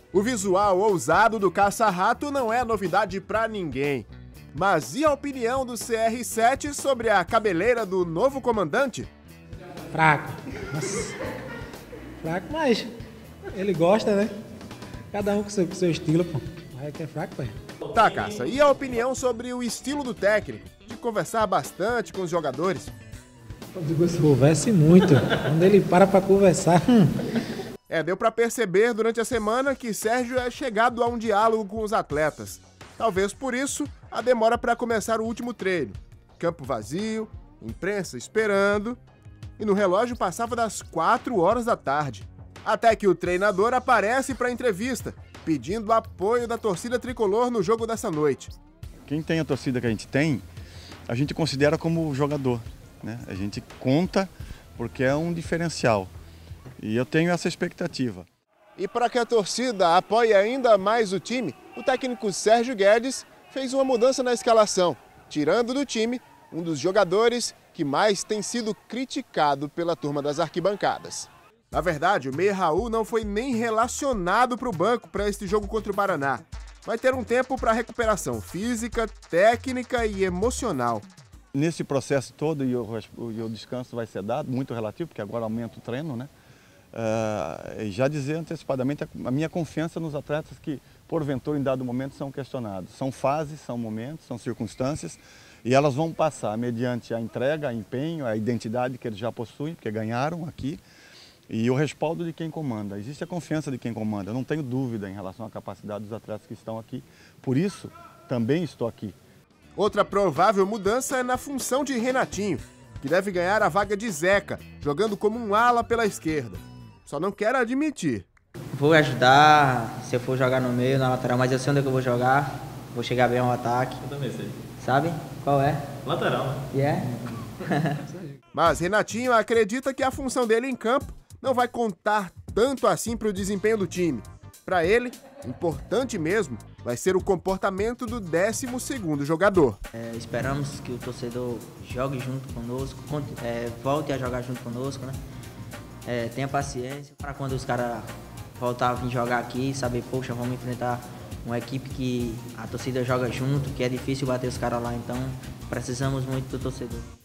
O visual ousado do caça-rato não é novidade pra ninguém. Mas e a opinião do CR7 sobre a cabeleira do novo comandante? Fraco. Nossa. Fraco, mas ele gosta, né? Cada um com seu estilo, pô. Mas que é fraco, pô. Tá, Caça, e a opinião sobre o estilo do técnico? De conversar bastante com os jogadores? Converse muito. Quando ele para pra conversar... Deu pra perceber durante a semana que Sérgio é chegado a um diálogo com os atletas. Talvez por isso, a demora para começar o último treino. Campo vazio, imprensa esperando, e no relógio passava das 4 horas da tarde. Até que o treinador aparece para a entrevista, pedindo apoio da torcida tricolor no jogo dessa noite. Quem tem a torcida que a gente considera como jogador, né? A gente conta porque é um diferencial. E eu tenho essa expectativa. E para que a torcida apoie ainda mais o time, o técnico Sérgio Guedes fez uma mudança na escalação, tirando do time um dos jogadores que mais tem sido criticado pela turma das arquibancadas. Na verdade, o meia Raul não foi nem relacionado para o banco para este jogo contra o Paraná. Vai ter um tempo para recuperação física, técnica e emocional. Nesse processo todo, e o descanso vai ser dado, muito relativo, porque agora aumenta o treino, né? Já dizer antecipadamente a minha confiança nos atletas que, porventura, em dado momento, são questionados. São fases, são momentos, são circunstâncias, e elas vão passar mediante a entrega, a empenho, a identidade que eles já possuem, porque ganharam aqui, e o respaldo de quem comanda. Existe a confiança de quem comanda. Eu não tenho dúvida em relação à capacidade dos atletas que estão aqui. Por isso, também estou aqui. Outra provável mudança é na função de Renatinho, que deve ganhar a vaga de Zeca, jogando como um ala pela esquerda. Só não quero admitir. Vou ajudar, se eu for jogar no meio, na lateral, mas eu sei onde é que eu vou jogar. Vou chegar bem ao ataque. Eu também sei. Sabe? Qual é? Lateral, né? Mas Renatinho acredita que a função dele em campo não vai contar tanto assim para o desempenho do time. Para ele, importante mesmo vai ser o comportamento do 12º jogador. Esperamos que o torcedor jogue junto conosco, volte a jogar junto conosco, né? Tenha paciência para quando os caras voltar a vir jogar aqui, saber, poxa, vamos enfrentar uma equipe que a torcida joga junto, que é difícil bater os caras lá, então precisamos muito do torcedor.